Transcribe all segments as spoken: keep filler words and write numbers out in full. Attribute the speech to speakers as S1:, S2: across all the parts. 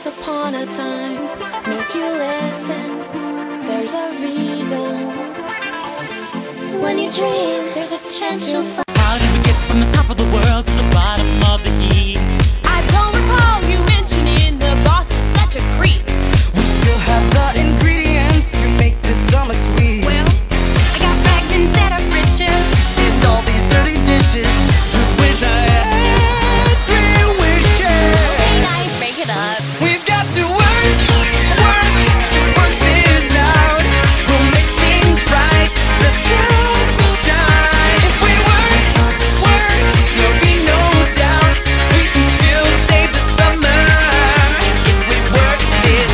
S1: once upon a time. Make you listen, there's a reason. When you dream, there's a chance you'll find.
S2: How did we get from the top of the world to the bottom of the heap?
S3: I don't recall you mentioning the boss is such a creep.
S2: We still have the ingredients to make this summer sweet.
S3: Well, I got rags instead of riches,
S2: and all these dirty dishes. Just wish I had three wishes.
S3: hey guys, break it up.
S2: We've got to work, work, to work this out. We'll make things right, the sun will shine. If we work, work, there'll be no doubt. We can still save the summer if we work this.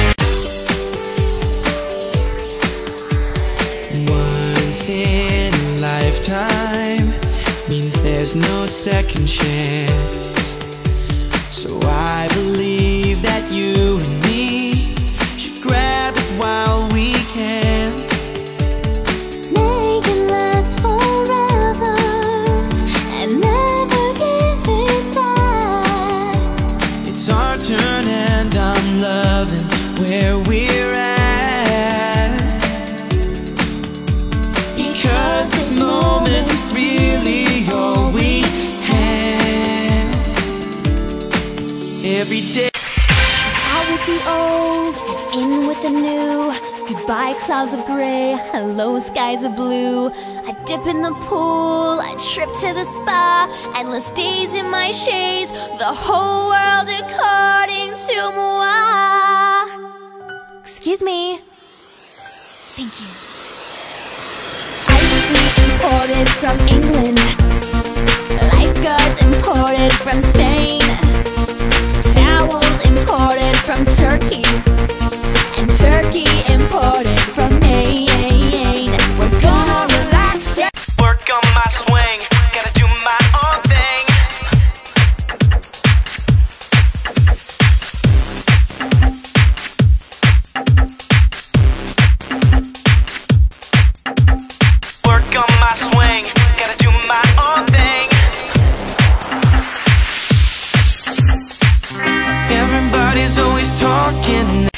S2: Once in a lifetime means there's no second chance. So I believe that you and me should grab it while we can.
S1: Make it last forever and never give it back.
S2: It's our turn and I'm loving where we're at. Because this moment's really all we have. Every day.
S1: Out with the old and in with the new. Goodbye clouds of gray, hello skies of blue. I dip in the pool, I trip to the spa. Endless days in my shades, the whole world according to moi. Excuse me. Thank you. Iced tea imported from England. Lifeguards imported from Spain. Towels imported from Turkey, and Turkey imported from Maine. We're gonna relax it.
S2: Work on my swing, gotta do my own thing. Work on my swing, gotta do my own thing. Everybody's always talking.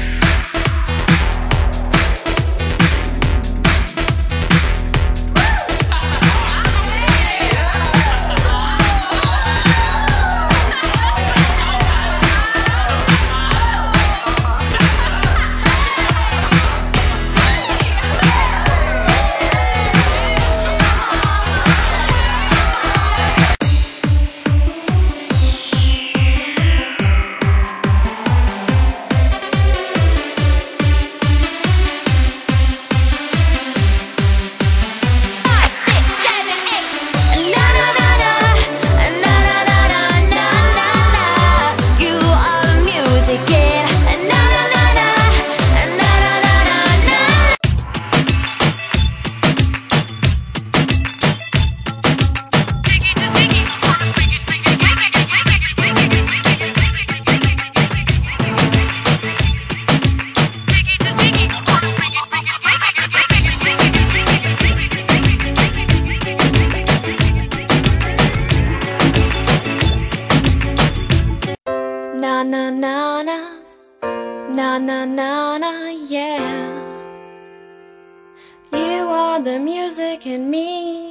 S1: Na na na na, na na na na, yeah. You are the music in me.